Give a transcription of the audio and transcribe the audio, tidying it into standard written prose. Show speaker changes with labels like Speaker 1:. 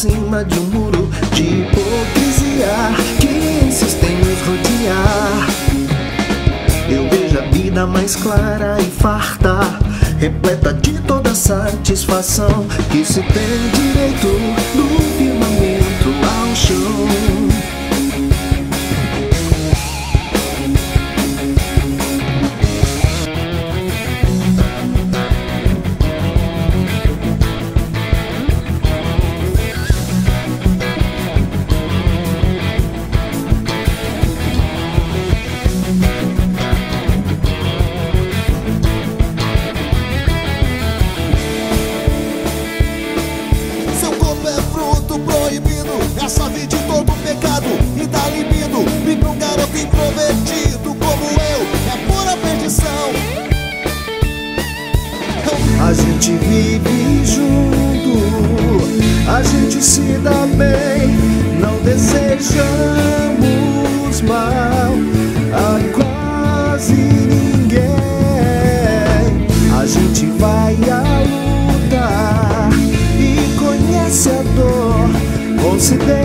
Speaker 1: cima de um muro de hipocrisia que insiste em nos rodear. Eu vejo a vida mais clara e farta, repleta de toda satisfação, que se tem direito do firmamento ao chão.
Speaker 2: É a chave de todo pecado e dá libido. Vive um garoto introvertido como eu, é pura perdição.
Speaker 1: A gente vive junto, a gente se dá bem, não desejamos mal a quase ninguém. A gente vai à luta e conhece a dor, considera